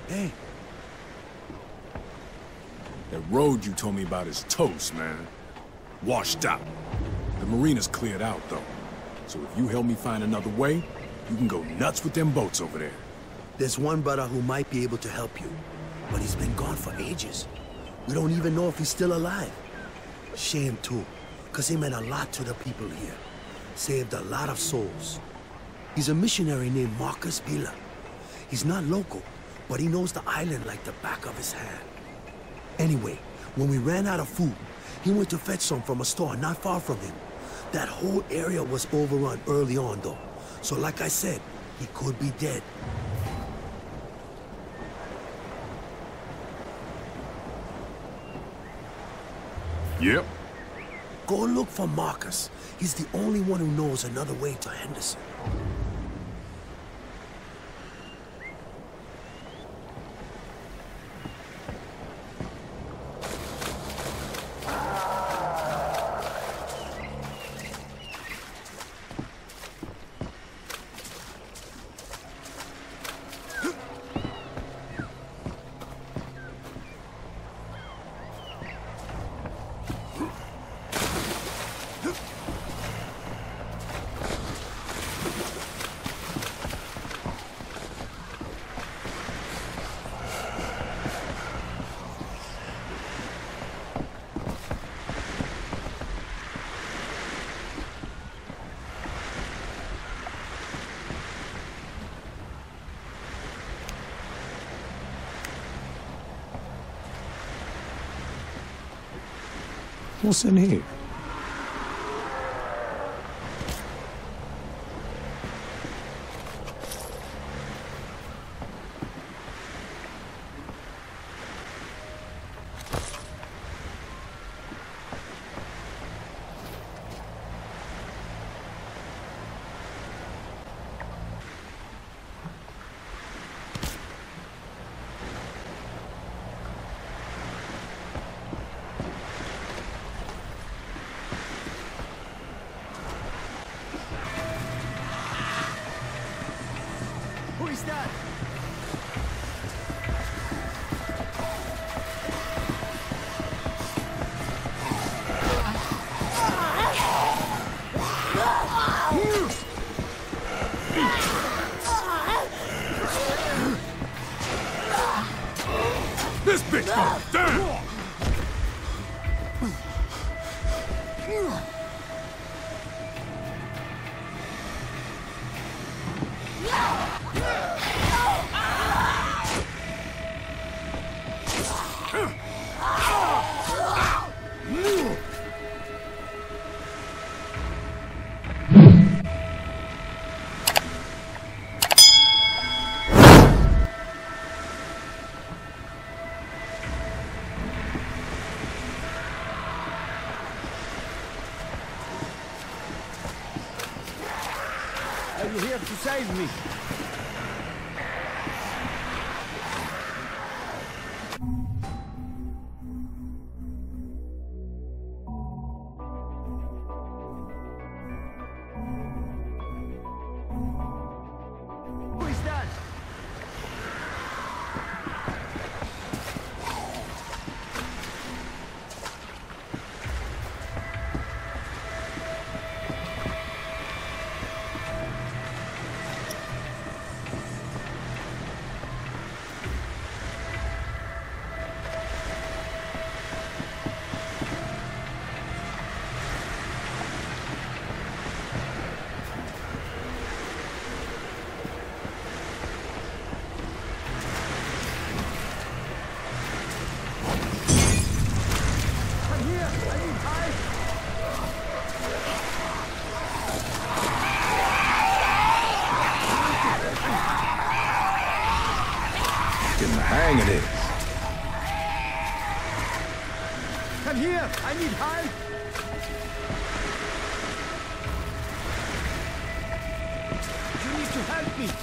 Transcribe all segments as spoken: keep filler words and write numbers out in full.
Hey. That road you told me about is toast, man. Washed out. The marina's cleared out, though. So if you help me find another way, you can go nuts with them boats over there. There's one brother who might be able to help you, but he's been gone for ages. We don't even know if he's still alive. Shame, too, because he meant a lot to the people here. Saved a lot of souls. He's a missionary named Marcus Villa. He's not local, but he knows the island like the back of his hand. Anyway, when we ran out of food, he went to fetch some from a store not far from him. That whole area was overrun early on, though. So like I said, he could be dead. Yep. Go look for Marcus. He's the only one who knows another way to Henderson. What's in here? This bitch goes down! Are you here to save me? Who is that? Hang it is. Come here! I need help! You need to help me!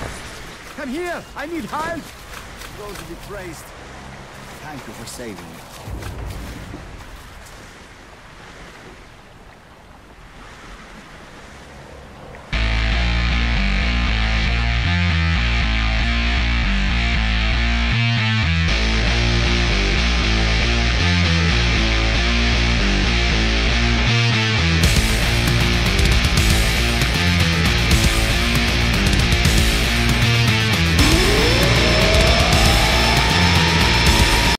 Come here! I need help! Those to be praised. Thank you for saving me.